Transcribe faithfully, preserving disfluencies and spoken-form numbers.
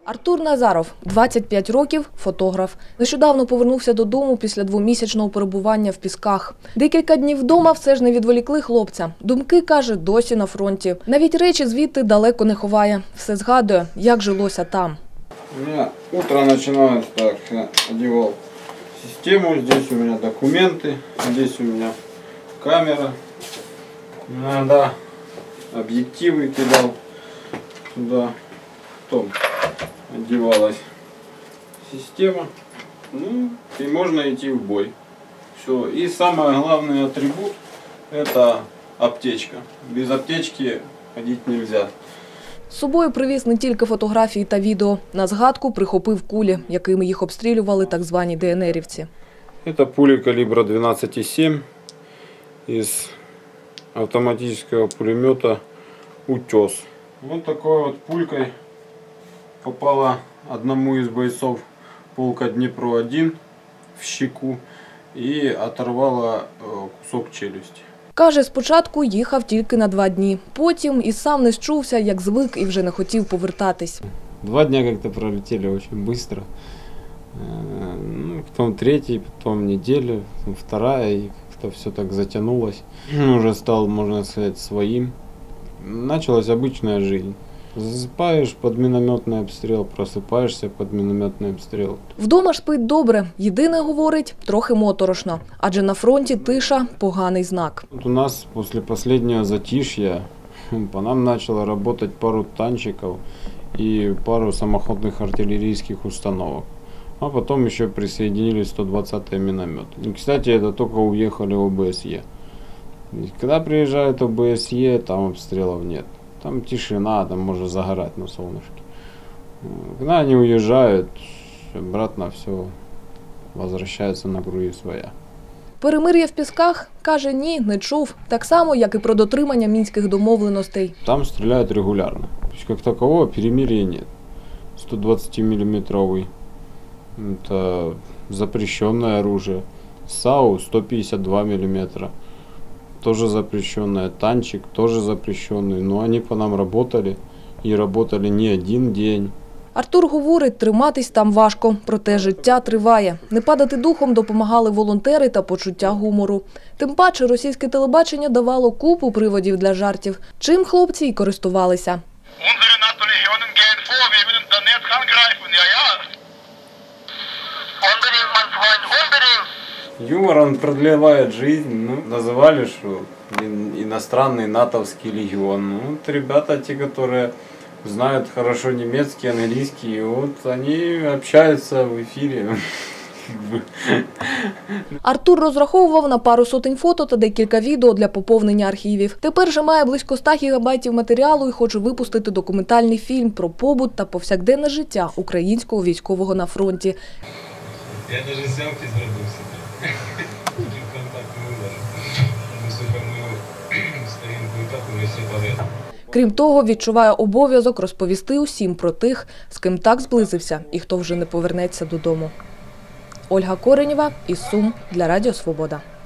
Артур Назаров, двадцять п'ять років, фотограф. Нещодавно повернувся додому після двомісячного перебування в Пісках. Декілька днів вдома все ж не відволікли хлопця. Думки, каже, досі на фронті. Навіть речі звідти далеко не ховає. Все згадує, як жилося там. У меня утро начиналось так, я одевал систему, здесь у меня документы, здесь у меня камера, иногда объективы кидал туда, потом одевалась система, ну и можно идти в бой. Все. И самый главный атрибут — это аптечка. Без аптечки ходить нельзя. З собою привіз не тільки фотографії та відео. На згадку прихопив кулі, якими їх обстрілювали так звані ДНРівці. Это пули калибра двенадцать и семь из автоматического пулемета «Утес». Вот такой вот пулькой попала одному из бойцов полка Днепро один в щеку и оторвала кусок челюсти. Каже, спочатку їхав тільки на два дні. Потім і сам не счувся, як звик, і вже не хотів повертатись. Два дня как-то пролетели очень быстро. Ну, потом третий, потом неделя, потом вторая, и как-то все так затянулось. Уже стал, можно сказать, своим. Началась обычная жизнь. Засыпаешь под минометный обстрел, просыпаешься под минометный обстрел. Вдома ж спить добре. Єдине, говорить, трохи моторошно. Адже на фронті тиша – поганий знак. Вот у нас после последнего затишья по нам начало работать пару танчиков и пару самоходных артиллерийских установок. А потом еще присоединились сто двадцатые минометы. И, кстати, это только уехали в ОБСЕ. Когда приезжают в ОБСЕ, там обстрелов нет. Там тишина, там можно загорать на солнышке. Когда они уезжают, обратно все возвращается на круги своя. Перемир'я в Пісках, каже, ні, не чув. Так само, як і про дотримання мінських домовленостей. Там стреляют регулярно. То есть, как такового перемирия нет. сто двадцатимиллиметровый. Это запрещенное оружие. САУ сто пятьдесят два миллиметра. Тоже запрещенное. Танчик тоже запрещенный. Но они по нам работали. И работали не один день. Артур говорить, триматись там важко, проте життя триває. Не падати духом допомагали волонтери та почуття гумору. Тим паче російське телебачення давало купу приводів для жартів, чим хлопці й користувалися. Юмор, он продлевает жизнь. Ну, называли, что иностранный натовский легион. Ну, вот ребята, те, которые знают хорошо немецкий, английский, вот они общаются в эфире. Артур розраховував на пару сотень фото та декілька відео для поповнення архівів. Тепер же має близько ста гігабайтів матеріалу і хоче випустити документальний фільм про побут та повсякденне життя українського військового на фронті. Я навіть селфі зробив собі. Контакт вибор. Висока мою сторінку і так уже всі повідомили. Крім того, відчуває обов'язок розповісти усім про тих, з ким так зблизився і хто вже не повернеться додому. Ольга Коренєва із Сум для Радіо Свобода.